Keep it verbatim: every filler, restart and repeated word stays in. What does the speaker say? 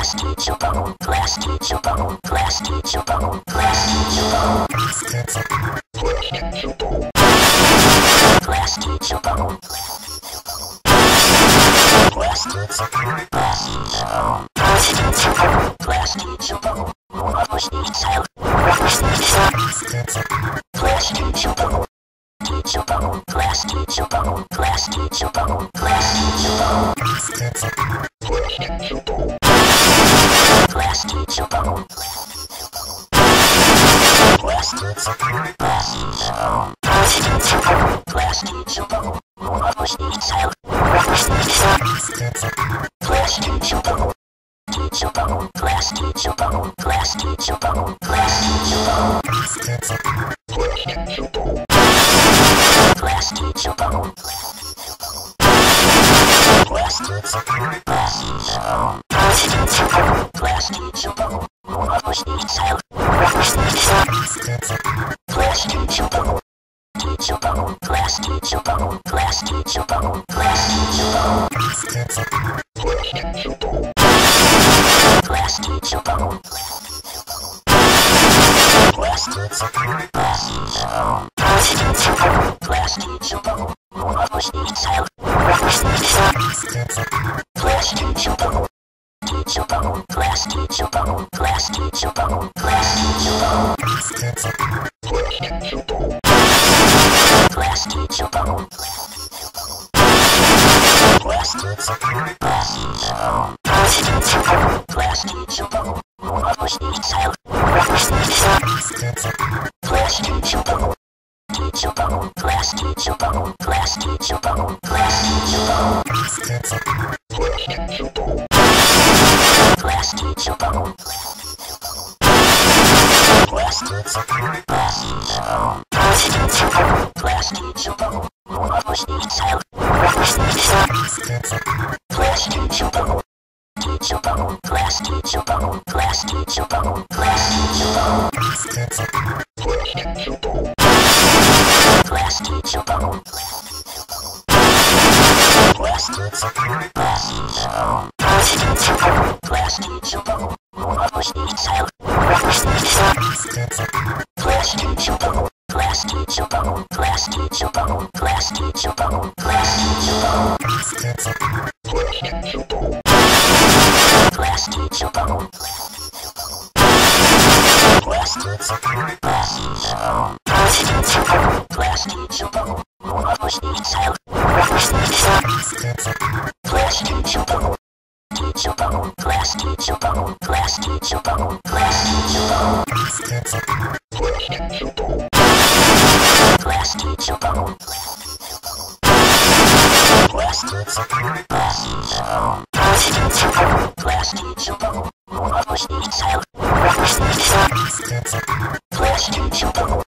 class teacher bone, class teacher bone, class teacher bone, class teacher bone, class teacher bone, class teacher bone, class teacher bone, class teacher bone, class teacher bone, class teacher bone, class teacher bone. Teacher bone, class teacher bone, class teacher bone, class teacher bone, class teacher bone, class teacher bone, class teacher bone, class teacher bone, class teacher bone, class teacher bone, class teacher bone, teacher bone, class teacher bone, class teacher bone, class teacher bone, class teacher bone. Class teacher bone. Class teacher bone. Class teacher bone. Class teacher bone. Class teacher bone. Class teacher bone. Teacher bone. Class teacher bone. Class teacher bone. Class teacher bone. Class teacher bone. Class teacher bone. Class teacher bone. Class teacher bone. Class teacher bone. Class teacher bone. Class teacher bone. Teacher bone. Class teacher bone. Class teacher bone. Class teacher bone. Class teacher bone. Class teacher bone. Class teacher bone. Class teacher bone. Class teacher bone. Class teacher bone. Class teacher bone. Teacher bone, class teacher bone, class teacher bone, class teacher bone, class teacher bone, class teacher bone, class teacher bone, class teacher bone, class teacher bone, class teacher bone, class teacher bone, teacher bone, class teacher bone, class teacher bone, class teacher bone, class teacher bone. Class teacher bone. Class teacher bone. Class teacher bone. Class teacher bone. Class teacher bone. Class teacher bone. Class teacher bone. Class teacher bone. Class teacher bone. Class teacher bone. Class teacher bone. Class teacher bone. Class teacher bone. Class teacher bone. Class teacher bone. Class teacher bone. Class teacher bone. Teacher bone. Class teacher bone. Class teacher bone. Class teacher bone. Class teacher bone. Class teacher bone. Class teacher bone. Class teacher bone. Class teacher bone. Class teacher bone. Class teacher bone. Class teacher bone.